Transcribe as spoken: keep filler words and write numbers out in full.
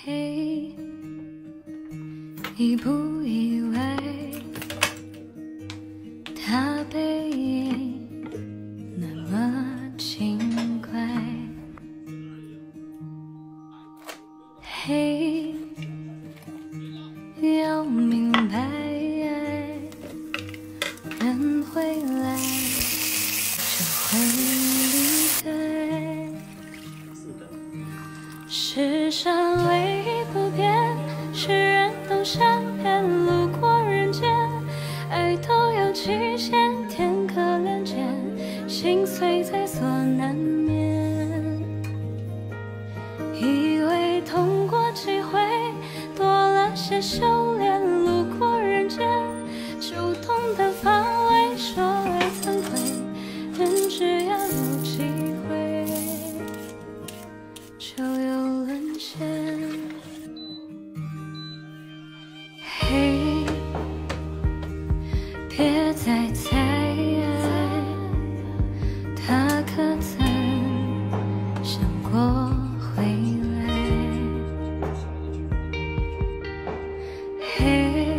嘿，意不意外？他背影那么轻快。嘿，要明白，人会来，就会离开。世上唯一不变，是人都善变，路过人间，爱都有期限，天可怜见，心碎在所难免。以为痛过几回，多了些修炼，路过人间，就懂得防卫，说未曾悔，人只要有机会，就有沦陷。嘿，别再猜，他可曾想过回来？嘿。